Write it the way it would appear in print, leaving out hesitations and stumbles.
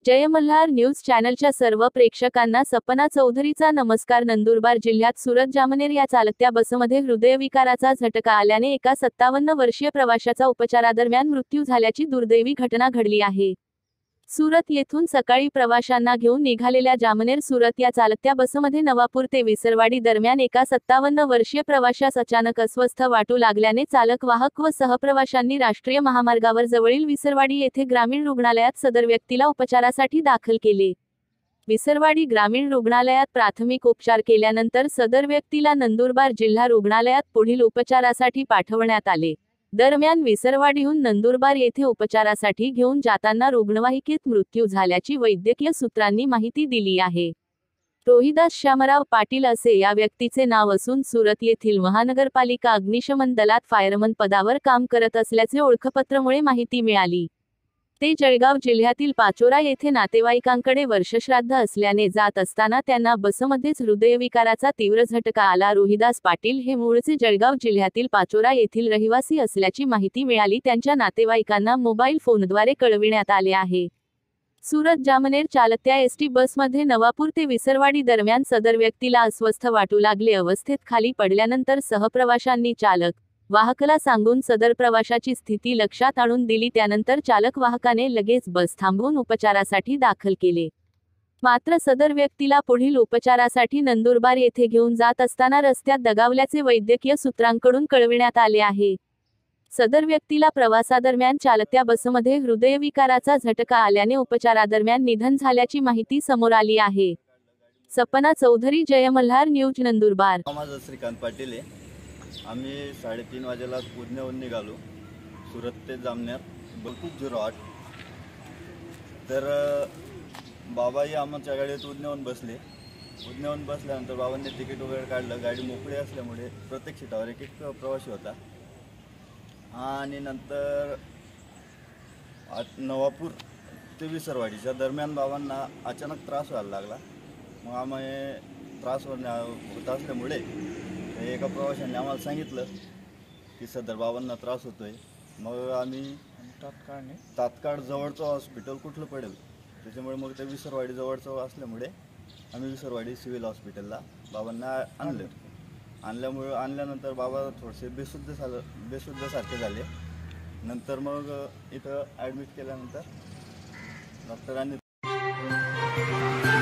जय Malhar news चॅनलच्या सर्व प्रेक्षकांना सपना चौधरीचा नमस्कार। नंदुरबार जिल्ह्यात सुरत जामनेर या चालत्या बसमध्ये हृदयविकाराचा झटका आल्याने एका 57 वर्षीय प्रवाशाचा उपचारादरम्यान मृत्यू झाल्याची दुर्दैवी घटना घडली आहे। सुरत येथून सकाळी प्रवाशांना घेऊन निघालेल्या जामनेर सुरत या चालत्या बसमध्ये नवापूर ते विसरवाडी दरम्यान एका 57 वर्षीय प्रवाशास अचानक अस्वस्थ वाटू लागल्याने चालक, वाहक व सहप्रवाशांनी राष्ट्रीय महामार्गावर जवळील विसरवाडी येथे ग्रामीण रुग्णालयात सदर व्यक्तीला उपचारासाठी दाखल केले। विसरवाडी ग्रामीण रुग्णालयात प्राथमिक उपचार केल्यानंतर सदर व्यक्तीला नंदुरबार जिल्हा रुग्णालयात पुढील उपचारासाठी पाठवण्यात आले। दरम्यान विसरवाडीहून नंदुरबार येथे उपचारासाठी घेऊन जाताना रुग्णवाहिकेत मृत्यू झाल्याची वैद्यकीय सूत्रांनी माहिती दिली आहे। रोहिदास श्यामराव पाटील असे या व्यक्तीचे नाव असून सुरत येथील महानगरपालिका अग्निशमन दलात फायरमन पदावर काम करत असल्याचे ओळखपत्रामुळे माहिती मिळाली। ते जळगाव जिल्ह्यातील पाचोरा येथे नातेवाईकांकडे वर्षश्राद्ध असल्याने जात असताना त्यांना बसमध्येच हृदयविकाराचा तीव्र झटका आला। रोहिदास पाटील हे मूळचे जळगाव जिल्ह्यातील पाचोरा येथील रहिवासी असल्याची माहिती मिळाली। त्यांच्या नातेवाईकांना मोबाईल फोनद्वारे कळविण्यात आले आहे। सुरत जामनेर चालत्या एसटी बसमध्ये नवापूर ते विसरवाडी दरम्यान सदर व्यक्तीला अस्वस्थ वाटू लागले। अवस्थेत खाली पडल्यानंतर सहप्रवाशांनी चालक, वाहकाला सांगून सदर प्रवाशाची स्थिती लक्षात आणून दिली। त्यानंतर चालक वाहकाने लगेच बस थांबवून उपचारासाठी दाखल केले। मात्र सदर व्यक्तीला पुढील उपचारासाठी नंदुरबार येथे घेऊन जात असताना रस्त्यात दगावल्याचे वैद्यकीय सूत्रांकडून कळविण्यात आले आहे। सदर व्यक्तीला प्रवासादरम्यान चालत्या बसमध्ये हृदयविकाराचा झटका आल्याने उपचारादरम्यान निधन झाल्याची माहिती समोर आली आहे। सपना चौधरी, जय मल्हार न्यूज, नंदुरबार। माझं श्रीकांत पाटील आहे। आम्ही 3:30 वाजेला पुण्याहून निघालो सुरत ते जामनेर 3208। तर बाबाही आमच्या गाडीत उडण्याहून बसले। उडण्याहून बसल्यानंतर बाबांनी तिकीट वगैरे काढलं। गाडी मोकळी असल्यामुळे प्रत्येक सीटावर एक प्रवासी होता। आणि नंतर नवापूर ते विसरवाडीच्या दरम्यान बाबांना अचानक त्रास व्हायला लागला। मग आम्ही त्रास होत असल्यामुळे एका प्रवाशाने आम्हाला सांगितलं की सदर बाबांना त्रास होतोय। मग आम्ही तात्काळ जवळचं हॉस्पिटल कुठलं पडेल त्याच्यामुळे मग ते विसरवाडी जवळचं असल्यामुळे आम्ही विसरवाडी सिव्हिल हॉस्पिटलला बाबांना आणल्यानंतर बाबा थोडेसे बेशुद्धसारखे झाले। नंतर मग इथं ॲडमिट केल्यानंतर डॉक्टरांनी